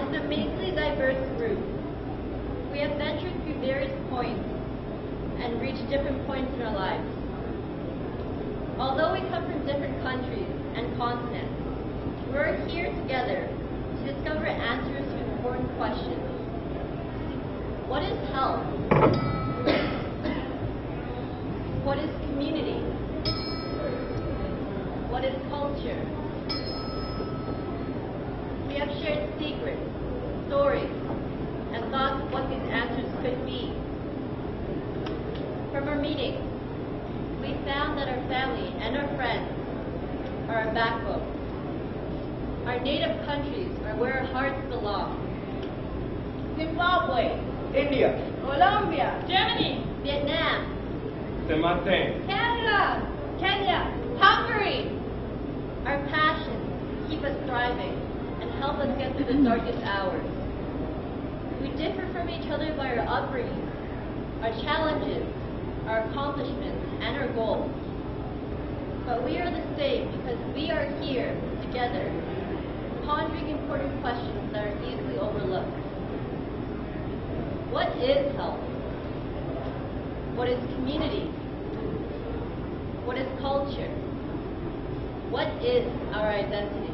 an amazingly diverse group. We have ventured through various points and reached different points in our lives. Although we come from different countries and continents, we're here together to discover answers to important questions. What is health? What is community? What is culture? We have shared secrets, stories, and thoughts of what these answers could be. From our meetings, we found that our family and our friends are our backbone. Our native countries are where our hearts belong. Zimbabwe, India, Colombia, Germany, Vietnam, Canada, Kenya, Hungary. our passions keep us thriving and help us get through the darkest hours. We differ from each other by our upbringing, our challenges, our accomplishments, and our goals. But we are the same because we are here together, pondering important questions that are easily overlooked. What is health? What is community? What is culture? What is our identity?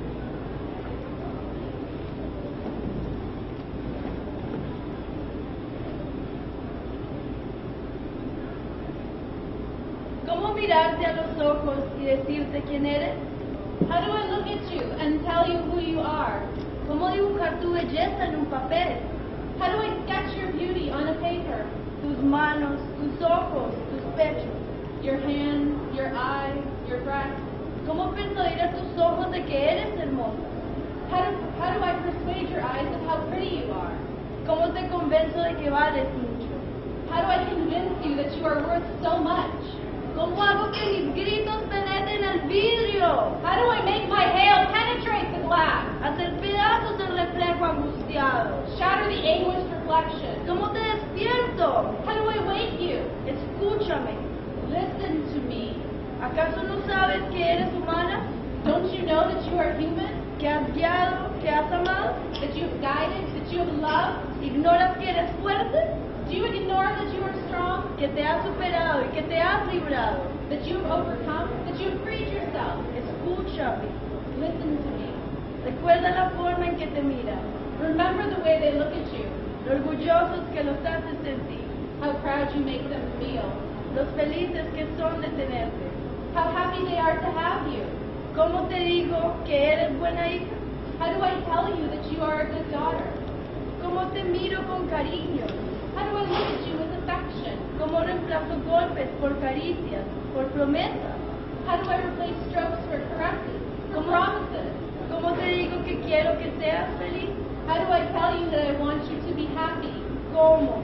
¿Cómo mirarte a los ojos y decirte quién eres? How do I look at you and tell you who you are? ¿Cómo dibujar tu belleza en un papel? How do I sketch your beauty on a paper? Tus manos, tus ojos, tus pechos, your hands, your eyes, your breasts. ¿Cómo persuadir a tus ojos de que eres hermosa? How do I persuade your eyes of how pretty you are? ¿Cómo te convenzo de que vales mucho? How do I convince you that you are worth so much? ¿Cómo hago que mis gritos penetren el vidrio? How do I make my hail penetrate the glass? Hacer pedazos el reflejo angustiado. Shatter the anguished reflection. ¿Cómo te despierto? How do I wake you? Escúchame. Listen to me. ¿Acaso no sabes que eres humana? Don't you know that you are human? ¿Que has guiado, que has amado? That you have guided, that you have loved? ¿Ignoras que eres fuerte? Do you ignore that you are strong? Que te has superado y que te has librado. That you have overcome, that you have freed yourself. Escúchame. Listen to me. Recuerda la forma en que te miran. Remember the way they look at you. Lo orgullosos que los haces sentir. How proud you make them feel. Los felices que son de tenerte. How happy they are to have you. ¿Cómo te digo que eres buena hija? How do I tell you that you are a good daughter? ¿Cómo te miro con cariño? How do I look at you with affection? ¿Cómo reemplazo golpes por caricias, por promesas? How do I replace strokes for caresses, for promises? ¿Cómo te digo que quiero que seas feliz? How do I tell you that I want you to be happy? ¿Cómo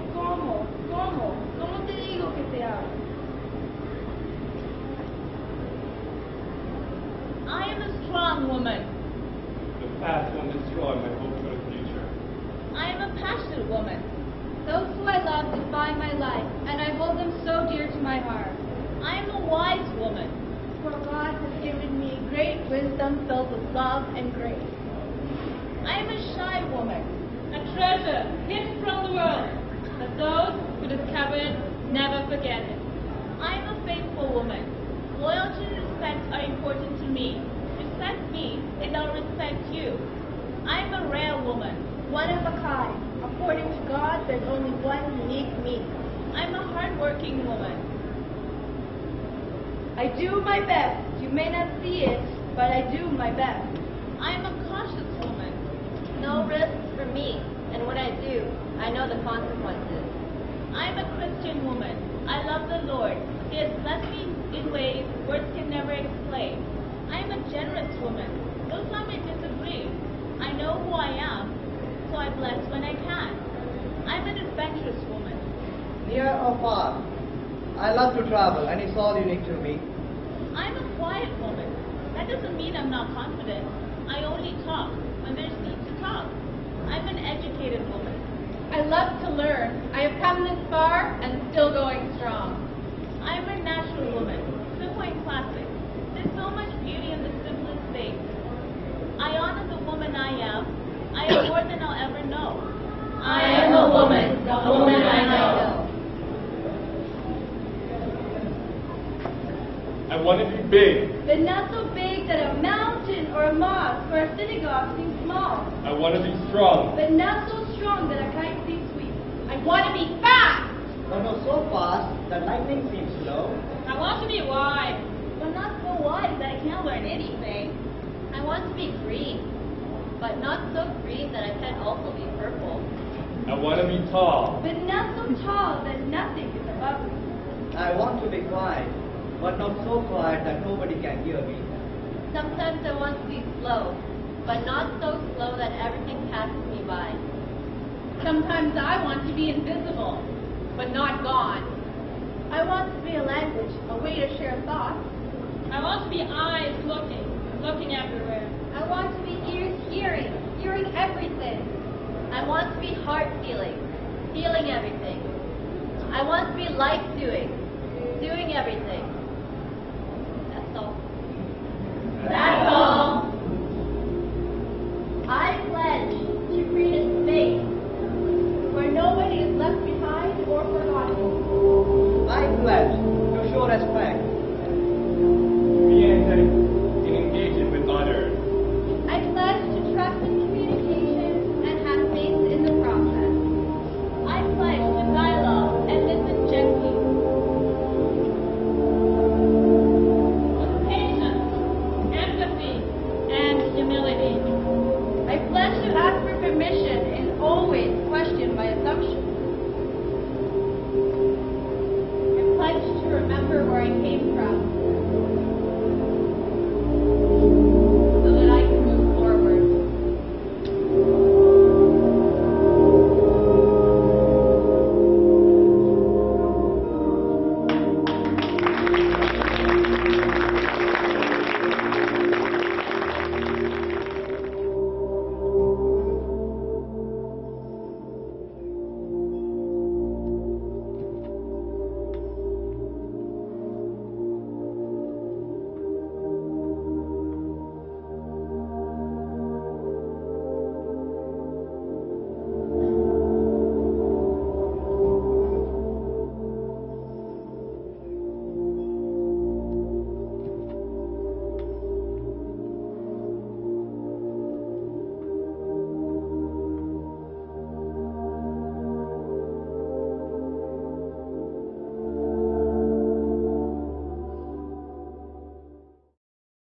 te digo que te amo? I am a strong woman. the past won't destroy my hope for the future. I am a passionate woman. Those who I love define my life, and I hold them so dear to my heart. I am a wise woman. For God has given me great wisdom filled with love and grace. I am a shy woman, a treasure hidden from the world, but those who discover it never forget it. I am a faithful woman. Loyalty and respect are important to me. Respect me, and I'll respect you. I am a rare woman. One of a kind. According to God, there's only one unique me. I'm a hardworking woman. I do my best. You may not see it, but I do my best. I'm a cautious woman. No risks for me, and when I do, I know the consequences. I'm a Christian woman. I love the Lord. He has blessed me in ways words can never explain. I'm a generous woman. Though some may disagree, I know who I am, so I bless when I can. I'm an adventurous woman. Near or far, I love to travel, and it's all unique to me. I'm a quiet woman. That doesn't mean I'm not confident. I only talk when there's need to talk. I'm an educated woman. I love to learn. I have come this far and still going strong. I'm a natural woman, simple and classic. There's so much beauty in the simplest things. I honor the woman I am. I am more than I'll ever know. I am a woman, the woman I know. I want to be big. But not so big that a mountain or a mosque or a synagogue seems small. I want to be strong. But not so strong that a kite seems sweet. I want to be fast. But not so fast that lightning seems slow. I want to be wise. But not so wise that I can't learn anything. I want to be green, but not so green that I can't also be purple. I want to be tall. But not so tall that nothing is above me. I want to be quiet, but not so quiet that nobody can hear me. Sometimes I want to be slow, but not so slow that everything passes me by. Sometimes I want to be invisible, but not gone. I want to be a language, a way to share thoughts. I want to be eyes looking everywhere. I want to be ears hearing everything. I want to be heart feeling everything. I want to be life doing everything.